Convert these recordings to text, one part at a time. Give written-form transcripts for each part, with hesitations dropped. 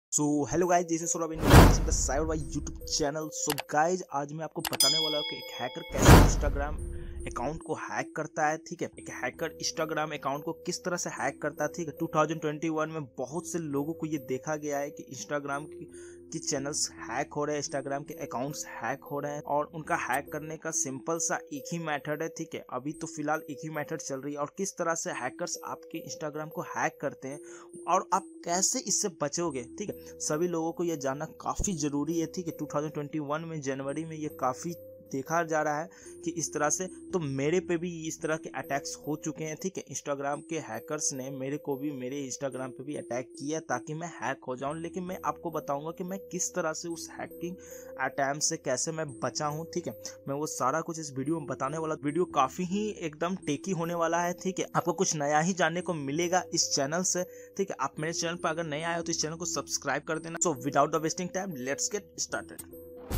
So hello guys, this is Saurabh watching the cyber by YouTube channel. So guys, आज मैं आपको बताने वाला हूँ कि एक हैकर कैसे इंस्टाग्राम अकाउंट को हैक करता है। ठीक है, एक हैकर इंस्टाग्राम अकाउंट को किस तरह से हैक करता है। ठीक है, 2021 में बहुत से लोगों को ये देखा गया है कि इंस्टाग्राम की चैनल्स हैक हो रहे हैं, इंस्टाग्राम के अकाउंट्स हैक हो रहे हैं और उनका हैक करने का सिंपल सा एक ही मेथड है। ठीक है, अभी तो फिलहाल एक ही मेथड चल रही है और किस तरह से हैकर्स आपके इंस्टाग्राम को हैक करते हैं और आप कैसे इससे बचोगे। ठीक है, सभी लोगों को यह जानना काफ़ी ज़रूरी है। ठीक है, 2021 में जनवरी में ये काफ़ी देखा जा रहा है कि इस तरह से तो मेरे पे भी इस तरह के अटैक्स हो चुके हैं। ठीक है, इंस्टाग्राम के हैकर्स ने मेरे इंस्टाग्राम पे भी अटैक किया ताकि मैं हैक हो जाऊं, लेकिन मैं आपको बताऊंगा कि मैं किस तरह से उस हैकिंग अटैम्प्ट से कैसे मैं बचा हूं। ठीक है, मैं वो सारा कुछ इस वीडियो में बताने वाला। वीडियो काफ़ी ही एकदम टेकी होने वाला है। ठीक है, आपको कुछ नया ही जानने को मिलेगा इस चैनल से। ठीक है, आप मेरे चैनल पर अगर नए आए हो तो इस चैनल को सब्सक्राइब कर देना। So without the wasting time, let's get started.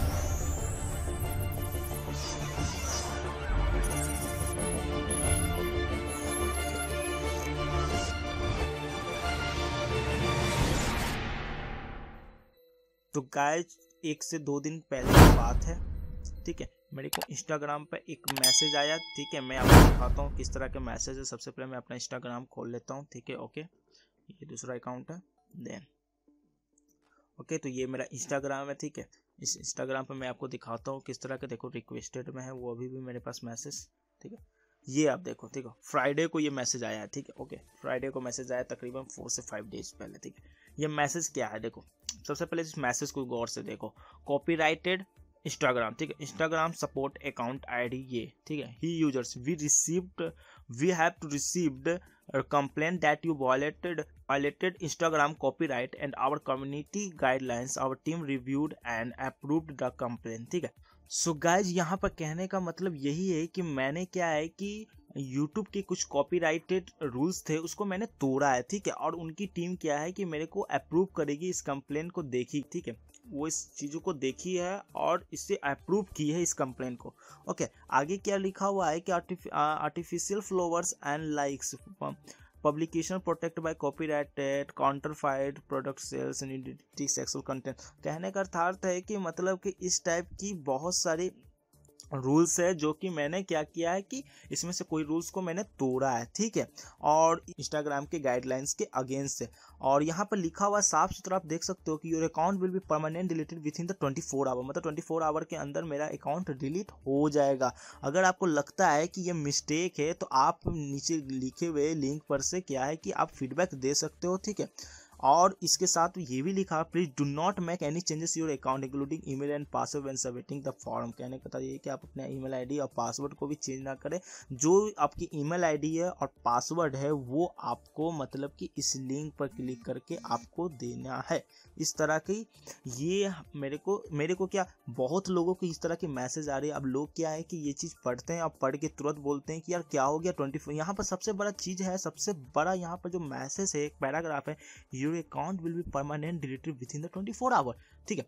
तो गाइज, 1 से 2 दिन पहले की बात है। ठीक है, मेरे को इंस्टाग्राम पे एक मैसेज आया। ठीक है, मैं आपको दिखाता हूँ किस तरह के मैसेज है। सबसे पहले मैं अपना इंस्टाग्राम खोल लेता हूँ। ठीक है, ओके, ये दूसरा अकाउंट है। देन ओके, तो ये मेरा इंस्टाग्राम है। ठीक है, इस इंस्टाग्राम पे मैं आपको दिखाता हूँ किस तरह के, देखो रिक्वेस्टेड में है वो अभी भी मेरे पास मैसेज। ठीक है, ये आप देखो। ठीक है, फ्राइडे को ये मैसेज आया है। ठीक है, ओके, फ्राइडे को मैसेज आया तकरीबन 4 से 5 डेज पहले। ठीक है, ये मैसेज क्या है देखो। सबसे पहले इस मैसेज को गौर से देखो। Copyrighted Instagram. ठीक है, इंस्टाग्राम सपोर्ट अकाउंट आईडी ये। ठीक है, ही users we have to received complaint that you violated Instagram copyright and our community guidelines. Our team reviewed and approved the complaint. ठीक है, सो गाइज, यहाँ पर कहने का मतलब यही है कि मैंने क्या है कि YouTube के कुछ कॉपीराइटेड रूल्स थे उसको मैंने तोड़ा है। ठीक है, और उनकी टीम क्या है कि मेरे को अप्रूव करेगी, इस कंप्लेंट को देखी। ठीक है, वो इस चीज़ों को देखी है और इससे अप्रूव की है इस कंप्लेंट को। ओके, आगे क्या लिखा हुआ है कि artificial flowers and likes publication protect by copyrighted counterfeit product sales nudity sexual content. कहने का अर्थ है कि मतलब कि इस टाइप की बहुत सारी रूल्स है जो कि मैंने क्या किया है कि इसमें से कोई रूल्स को मैंने तोड़ा है। ठीक है, और इंस्टाग्राम के गाइडलाइंस के अगेंस्ट है। और यहाँ पर लिखा हुआ साफ सुथरा आप देख सकते हो कि your account will be permanent deleted within the 24 hour. मतलब 24 आवर के अंदर मेरा अकाउंट डिलीट हो जाएगा। अगर आपको लगता है कि ये मिस्टेक है तो आप नीचे लिखे हुए लिंक पर से क्या है कि आप फीडबैक दे सकते हो। ठीक है, और इसके साथ ये भी लिखा, please do not make any changes your account including email and password when submitting the form. कहने का ये कि आप अपने ईमेल आईडी और पासवर्ड को भी चेंज ना करें। जो आपकी ईमेल आईडी है और पासवर्ड है वो आपको मतलब कि इस लिंक पर क्लिक करके आपको देना है। इस तरह की ये मेरे को क्या, बहुत लोगों को इस तरह की मैसेज आ रही है। अब लोग क्या है कि ये चीज़ पढ़ते हैं और पढ़ के तुरंत बोलते हैं कि यार क्या हो गया 24। यहाँ पर सबसे बड़ा चीज़ है, सबसे बड़ा यहाँ पर जो मैसेज है, एक पैराग्राफ है, your account will be permanent deleted within the 24 hour. ठीक है,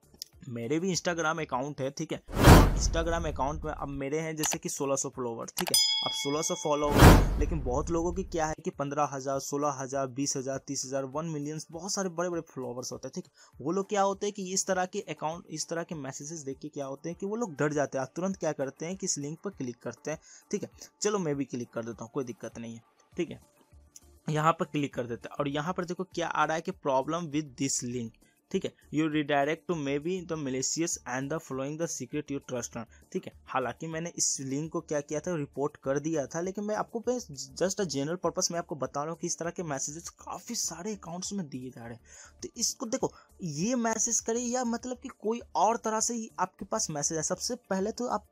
मेरे भी इंस्टाग्राम अकाउंट है। ठीक है, इंस्टाग्राम अकाउंट में अब मेरे हैं जैसे कि 1600 फॉलोवर। ठीक है, अब 1600 फॉलोवर, लेकिन बहुत लोगों की क्या है कि 15,000 16,000 20,000 30,000 1 मिलियन, बहुत सारे बड़े बड़े फॉलोवर्स होते हैं। ठीक है, वो लोग क्या होते हैं कि इस तरह के अकाउंट, इस तरह के मैसेजेस देख के क्या होते हैं कि वो लोग डर जाते हैं, तुरंत क्या करते हैं कि इस लिंक पर क्लिक करते हैं। ठीक है, चलो मैं भी क्लिक कर देता हूँ, कोई दिक्कत नहीं है। ठीक है, यहाँ पर क्लिक कर देते हैं और यहाँ पर देखो क्या आ रहा है कि प्रॉब्लम विद दिस लिंक। ठीक है, you redirect to may be the malicious and the following the secret you trust on. ठीक है, हालांकि मैंने इस लिंक को क्या किया था, रिपोर्ट कर दिया था, लेकिन मैं आपको जस्ट अ जनरल पर्पस में आपको बता रहा हूँ कि इस तरह के मैसेजेस काफ़ी सारे अकाउंट्स में दिए जा रहे हैं। तो इसको देखो, ये मैसेज करे या मतलब कि कोई और तरह से ही आपके पास मैसेज है, सबसे पहले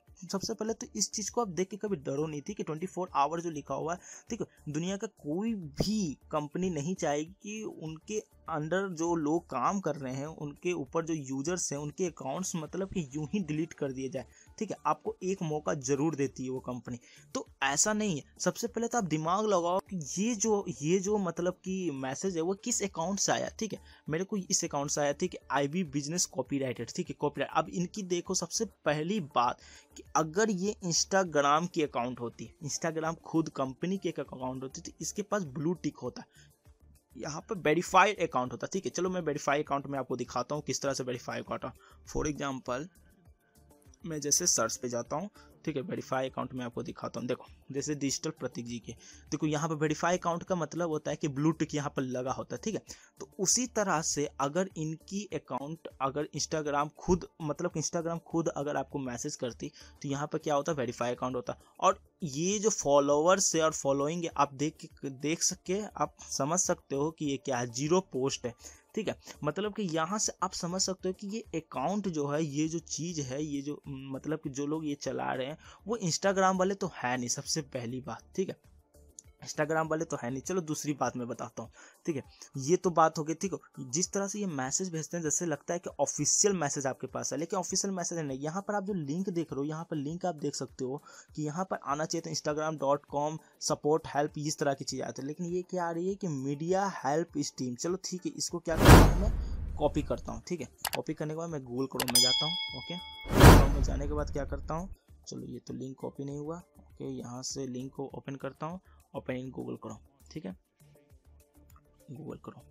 तो इस चीज़ को आप देख के कभी डरो नहीं। ठीक है, 24 आवर जो लिखा हुआ है, ठीक है, दुनिया का कोई भी कंपनी नहीं चाहेगी कि उनके अंडर जो लोग काम कर रहे हैं, उनके ऊपर जो यूजर्स हैं, उनके अकाउंट्स मतलब कि यूं ही डिलीट कर दिए जाए। ठीक है, आपको एक मौका जरूर देती है वो कंपनी, तो ऐसा नहीं है। सबसे पहले तो आप दिमाग लगाओ कि ये जो मतलब कि मैसेज है वो किस अकाउंट से आया। ठीक है, मेरे को इस अकाउंट से आया। ठीक है, IB बिजनेस कॉपीराइटेड। ठीक है, कॉपीराइट। अब इनकी देखो, सबसे पहली बात कि अगर ये इंस्टाग्राम की अकाउंट होती, इंस्टाग्राम खुद कंपनी की एक अकाउंट होती, तो इसके पास ब्लू टिक होता। यहाँ पर वेरीफाइड अकाउंट होता है, ठीक है। चलो मैं वेरीफाई अकाउंट में आपको दिखाता हूँ किस तरह से वेरीफाई अकाउंट। फॉर एग्जांपल मैं जैसे सर्च पे जाता हूँ, ठीक है, वेरीफाई अकाउंट में आपको दिखाता हूँ। देखो जैसे डिजिटल प्रतीक जी के, देखो यहाँ पर वेरीफाई अकाउंट का मतलब होता है कि ब्लू टिक यहाँ पर लगा होता है, ठीक है। तो उसी तरह से अगर इनकी अकाउंट, अगर इंस्टाग्राम खुद, मतलब इंस्टाग्राम खुद अगर आपको मैसेज करती तो यहाँ पर क्या होता है, वेरीफाई अकाउंट होता। और ये जो फॉलोवर्स है और फॉलोइंग है, आप देख सके, आप समझ सकते हो कि ये क्या है, 0 पोस्ट है, ठीक है। मतलब कि यहाँ से आप समझ सकते हो कि ये अकाउंट जो है, ये जो चीज़ है, ये जो मतलब कि जो लोग ये चला रहे हैं वो इंस्टाग्राम वाले तो है नहीं, सबसे पहली बात, ठीक है। इंस्टाग्राम वाले तो है नहीं। चलो दूसरी बात मैं बताता हूँ, ठीक है। ये तो बात हो गई, ठीक है। जिस तरह से ये मैसेज भेजते हैं, जैसे लगता है कि ऑफिशियल मैसेज आपके पास है, लेकिन ऑफिशियल मैसेज नहीं। यहाँ पर आप जो लिंक देख रहे हो, यहाँ पर लिंक आप देख सकते हो कि यहाँ पर आना चाहिए था instagram.com सपोर्ट हेल्प, इस तरह की चीज़ आती है, लेकिन ये क्या आ रही है कि मीडिया हेल्प स्टीम। चलो ठीक है, इसको क्या करता हूँ, मैं कॉपी करता हूँ, ठीक है। कॉपी करने के बाद मैं गूगल क्रोम में जाता हूँ, ओके। गूगल क्रोम में जाने के बाद क्या करता हूँ, चलो ये तो लिंक कॉपी नहीं हुआ, ओके। यहाँ से लिंक को ओपन करता हूँ, ओपन इन गूगल क्रोम, ठीक है, गूगल क्रोम,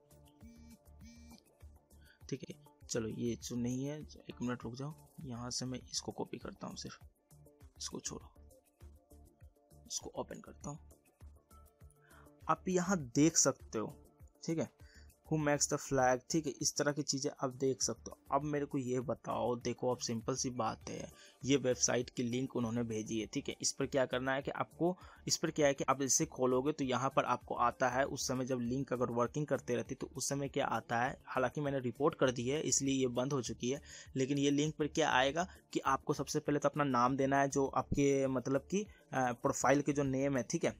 ठीक है। चलो ये जो नहीं है, एक मिनट रुक जाओ, यहाँ से मैं इसको कॉपी करता हूँ, सिर्फ इसको छोड़ो, इसको ओपन करता हूँ। आप यहाँ देख सकते हो, ठीक है, हु मेक्स द फ्लैग, ठीक है, इस तरह की चीज़ें आप देख सकते हो। अब मेरे को ये बताओ, देखो अब सिंपल सी बात है, ये वेबसाइट की लिंक उन्होंने भेजी है, ठीक है। इस पर क्या करना है कि आपको, इस पर क्या है कि आप इसे खोलोगे तो यहाँ पर आपको आता है, उस समय जब लिंक अगर वर्किंग करते रहती तो उस समय क्या आता है, हालांकि मैंने रिपोर्ट कर दी है इसलिए ये बंद हो चुकी है, लेकिन ये लिंक पर क्या आएगा कि आपको सबसे पहले तो अपना नाम देना है, जो आपके मतलब कि प्रोफाइल के जो नेम है, ठीक है,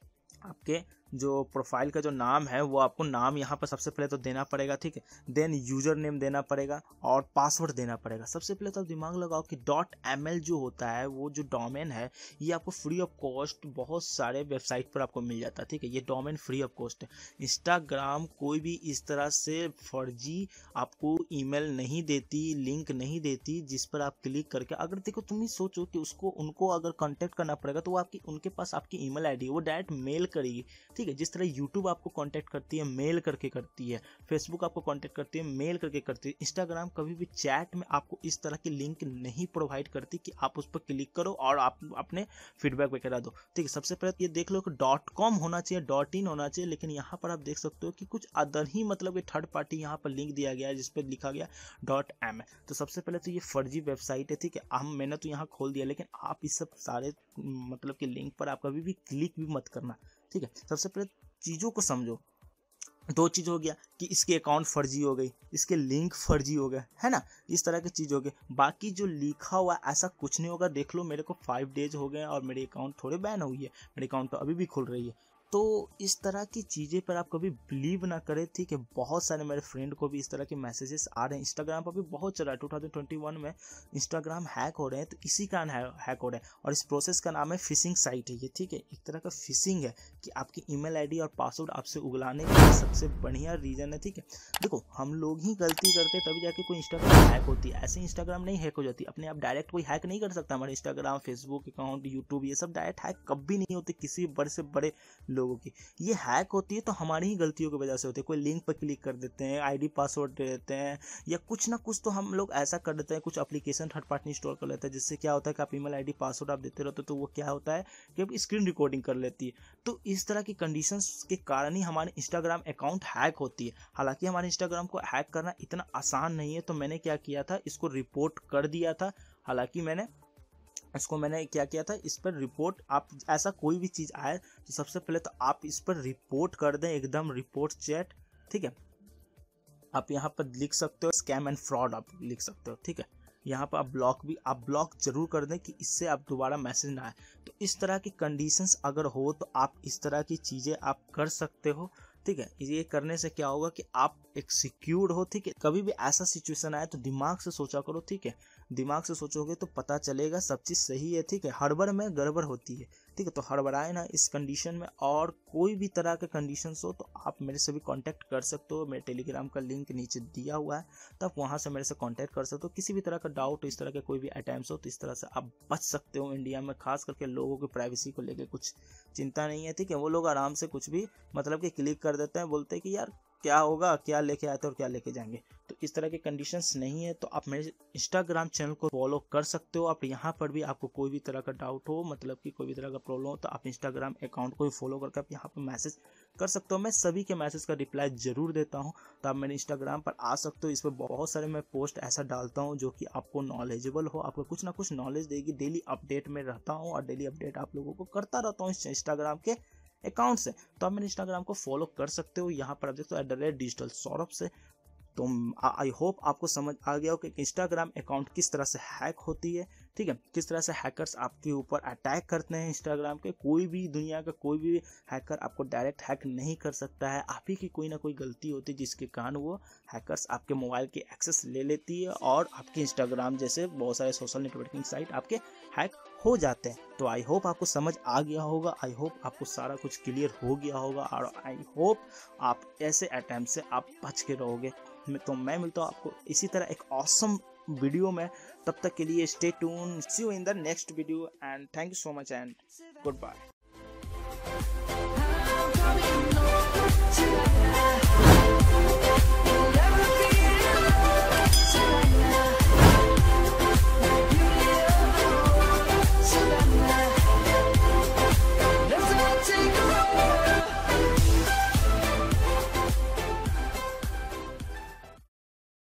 आपके जो प्रोफाइल का जो नाम है वो आपको नाम यहाँ पर सबसे पहले तो देना पड़ेगा, ठीक है। देन यूजर नेम देना पड़ेगा और पासवर्ड देना पड़ेगा। सबसे पहले तो आप दिमाग लगाओ कि .ml जो होता है, वो जो डोमेन है, ये आपको फ्री ऑफ कॉस्ट बहुत सारे वेबसाइट पर आपको मिल जाता है, ठीक है। ये डोमेन फ्री ऑफ कॉस्ट है। इंस्टाग्राम कोई भी इस तरह से फर्जी आपको ईमेल नहीं देती, लिंक नहीं देती जिस पर आप क्लिक करके, अगर देखो तुम ही सोचो कि उसको, उनको अगर कांटेक्ट करना पड़ेगा तो वो आपकी, उनके पास आपकी ईमेल आईडी है, वो डायरेक्ट मेल करेगी, ठीक है। जिस तरह यूट्यूब आपको कांटेक्ट करती है, मेल करके करती है, फेसबुक आपको कांटेक्ट करती है, मेल करके करती है, इंस्टाग्राम कभी भी चैट में आपको इस तरह की लिंक नहीं प्रोवाइड करती कि आप उस पर क्लिक करो और आप अपने फीडबैक वगैरह दो, ठीक है। सबसे पहले ये देख लो कि .com होना चाहिए, .in होना चाहिए, लेकिन यहाँ पर आप देख सकते हो कि कुछ अदर ही, मतलब कि थर्ड पार्टी यहाँ पर लिंक दिया गया है जिस पर लिखा गया .m। तो सबसे पहले तो ये फर्जी वेबसाइट है, ठीक है। मैंने तो यहाँ खोल दिया, लेकिन आप इस सब सारे मतलब कि लिंक पर आप कभी भी क्लिक भी मत करना, ठीक है। सबसे पहले चीज़ों को समझो। 2 चीज़ हो गया कि इसके अकाउंट फर्जी हो गई, इसके लिंक फर्जी हो गए, है ना, इस तरह की चीज़ हो गई। बाकी जो लिखा हुआ ऐसा कुछ नहीं होगा। देख लो मेरे को 5 डेज हो गए और मेरे अकाउंट थोड़े बैन हुई है, मेरे अकाउंट तो अभी भी खुल रही है। तो इस तरह की चीज़ें पर आप कभी बिलीव ना करें, ठीक है। बहुत सारे मेरे फ्रेंड को भी इस तरह के मैसेजेस आ रहे हैं, इंस्टाग्राम पर भी बहुत चल रहा है। 2021 में इंस्टाग्राम हैक हो रहे हैं, तो इसी कारण हैक हो रहे हैं। और इस प्रोसेस का नाम है फिशिंग साइट है ये, ठीक है। एक तरह का फिशिंग है कि आपकी ईमेल आईडी और पासवर्ड आपसे उगलाने का सबसे बढ़िया रीज़न है, ठीक है। देखो हम लोग ही गलती करते हैं तभी जाके कोई इंस्टाग्राम हैक होती है, ऐसे इंस्टाग्राम नहीं हैक हो जाती अपने आप। डायरेक्ट कोई हैक नहीं कर सकता हमारे इंस्टाग्राम, फेसबुक अकाउंट, यूट्यूब, ये सब डायरेक्ट हैक कभी नहीं होती किसी बड़े से बड़े लोगों की। ये हैक होती है तो हमारी ही गलतियों की वजह से होती है। कोई लिंक पर क्लिक कर देते हैं, आईडी पासवर्ड दे देते हैं, या कुछ ना कुछ तो हम लोग ऐसा कर देते हैं, कुछ एप्लीकेशन थर्ड पार्टी इंस्टॉल कर लेते हैं, जिससे क्या होता है कि आप ईमेल आईडी पासवर्ड आप देते रहते हो तो वो क्या होता है कि अब स्क्रीन रिकॉर्डिंग कर लेती है। तो इस तरह की कंडीशंस के कारण ही हमारे इंस्टाग्राम अकाउंट हैक होती है। हालांकि हमारे इंस्टाग्राम को हैक करना इतना आसान नहीं है, तो मैंने क्या किया था, इसको रिपोर्ट कर दिया था। हालांकि मैंने क्या किया था, इस पर रिपोर्ट, आप ऐसा कोई भी चीज़ आए तो सबसे पहले तो आप इस पर रिपोर्ट कर दें, एकदम रिपोर्ट चैट, ठीक है। आप यहाँ पर लिख सकते हो स्कैम एंड फ्रॉड, आप लिख सकते हो, ठीक है। यहाँ पर आप ब्लॉक जरूर कर दें कि इससे आप दोबारा मैसेज ना आए। तो इस तरह की कंडीशंस अगर हो तो आप इस तरह की चीज़ें आप कर सकते हो, ठीक है। ये करने से क्या होगा कि आप एक सिक्योर्ड हो, ठीक है। कभी भी ऐसा सिचुएशन आए तो दिमाग से सोचा करो, ठीक है। दिमाग से सोचोगे तो पता चलेगा सब चीज़ सही है, ठीक है। हड़बड़ में गड़बड़ होती है, ठीक है। तो हड़बड़ाए ना इस कंडीशन में, और कोई भी तरह के कंडीशंस हो तो आप मेरे से भी कांटेक्ट कर सकते हो। मेरे टेलीग्राम का लिंक नीचे दिया हुआ है, तो आप वहाँ से मेरे से कांटेक्ट कर सकते हो। किसी भी तरह का डाउट, इस तरह के कोई भी अटैम्प्ट्स हो तो इस तरह से आप बच सकते हो। इंडिया में खास करके लोगों की प्राइवेसी को लेकर कुछ चिंता नहीं है, ठीक है। वो लोग आराम से कुछ भी मतलब कि क्लिक कर देते हैं, बोलते हैं कि यार क्या होगा, क्या लेके आते और क्या लेके जाएंगे। तो इस तरह के कंडीशंस नहीं है। तो आप मेरे इंस्टाग्राम चैनल को फॉलो कर सकते हो। आप यहाँ पर भी आपको कोई भी तरह का डाउट हो, मतलब कि कोई भी तरह का प्रॉब्लम हो, तो आप इंस्टाग्राम अकाउंट को भी फॉलो करके आप यहाँ पर मैसेज कर सकते हो। मैं सभी के मैसेज का रिप्लाई जरूर देता हूँ, तो आप मेरे इंस्टाग्राम पर आ सकते हो। इस पर बहुत सारे मैं पोस्ट ऐसा डालता हूँ जो कि आपको नॉलेजेबल हो, आपको कुछ ना कुछ नॉलेज देगी। डेली अपडेट में रहता हूँ और डेली अपडेट आप लोगों को करता रहता हूँ इस इंस्टाग्राम के अकाउंट से। तो आप मेरे इंस्टाग्राम को फॉलो कर सकते हो। यहाँ पर आप देखते हो @digitalsaurabh से। तो आई होप आपको समझ आ गया हो कि इंस्टाग्राम अकाउंट किस तरह से हैक होती है, ठीक है। किस तरह से हैकर्स आपके ऊपर अटैक करते हैं इंस्टाग्राम के। कोई भी दुनिया का कोई भी हैकर आपको डायरेक्ट हैक नहीं कर सकता है। आप ही की कोई ना कोई गलती होती है जिसके कारण वो हैकर्स आपके मोबाइल की एक्सेस ले लेती है और आपके इंस्टाग्राम जैसे बहुत सारे सोशल नेटवर्किंग साइट आपके हैक हो जाते हैं। तो आई होप आपको समझ आ गया होगा, आई होप आपको सारा कुछ क्लियर हो गया होगा, और आई होप आप ऐसे अटैम्प्ट से आप बच के रहोगे। तो मैं मिलता हूँ आपको इसी तरह एक ऑसम वीडियो में। तब तक के लिए stay tune, see you in the next video and thank you so much and good bye.